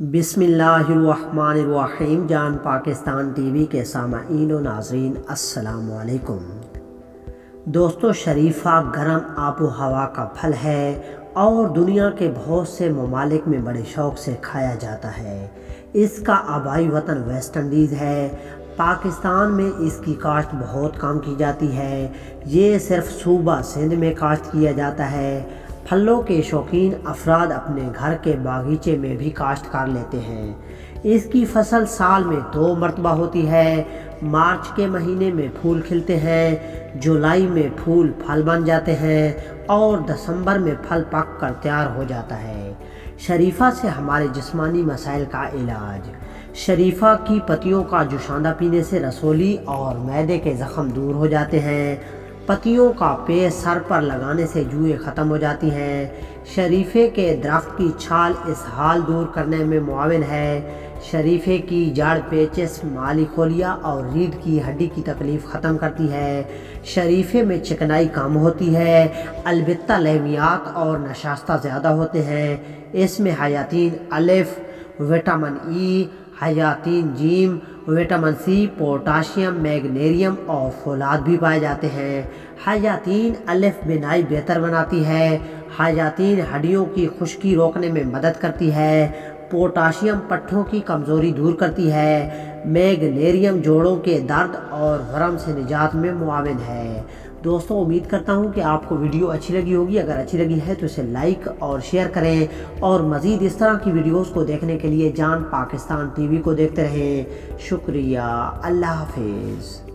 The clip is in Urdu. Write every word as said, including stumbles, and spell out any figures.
بسم اللہ الرحمن الرحیم۔ جان پاکستان ٹی وی کے سامعین و ناظرین السلام علیکم۔ دوستو، شریفہ گرم آب و ہوا کا پھل ہے اور دنیا کے بہت سے ممالک میں بڑے شوق سے کھایا جاتا ہے۔ اس کا آبائی وطن ویسٹ انڈیز ہے۔ پاکستان میں اس کی کاشت بہت کم کی جاتی ہے۔ یہ صرف صوبہ سندھ میں کاشت کیا جاتا ہے۔ پھلوں کے شوقین افراد اپنے گھر کے باغیچے میں بھی کاشت کر لیتے ہیں۔ اس کی فصل سال میں دو مرتبہ ہوتی ہے۔ مارچ کے مہینے میں پھول کھلتے ہیں، جولائی میں پھول پھل بن جاتے ہیں اور دسمبر میں پھل پک کر تیار ہو جاتا ہے۔ شریفہ سے ہمارے جسمانی مسائل کا علاج۔ شریفہ کی پتیوں کا جوشاندہ پینے سے رسولی اور معدے کے زخم دور ہو جاتے ہیں۔ پتیوں کا پیسٹ سر پر لگانے سے جوئیں ختم ہو جاتی ہیں۔ شریفے کے درخت کی چھال اسہال دور کرنے میں معاون ہے۔ شریفے کی جڑ پیچس، مالی خولیا اور ریڑھ کی ہڈی کی تکلیف ختم کرتی ہے۔ شریفے میں چکنائی کم ہوتی ہے، البتہ لیمیات اور نشاستہ زیادہ ہوتے ہیں۔ اس میں حیاتین الف، وٹامن ای، حیاتین جیم، وٹامن سی، پوٹاشیم، میگنیریم اور فولاد بھی پائے جاتے ہیں۔ حیاتین الف بینائی بہتر بناتی ہے۔ حیاتین ہڈیوں کی خشکی روکنے میں مدد کرتی ہے۔ پوٹاشیم پٹھوں کی کمزوری دور کرتی ہے۔ میگنیریم جوڑوں کے درد اور ورم سے نجات میں معاون ہے۔ دوستوں، امید کرتا ہوں کہ آپ کو ویڈیو اچھی لگی ہوگی۔ اگر اچھی لگی ہے تو اسے لائک اور شیئر کریں اور مزید اس طرح کی ویڈیوز کو دیکھنے کے لیے جان پاکستان ٹی وی کو دیکھتے رہیں۔ شکریہ۔ اللہ حافظ۔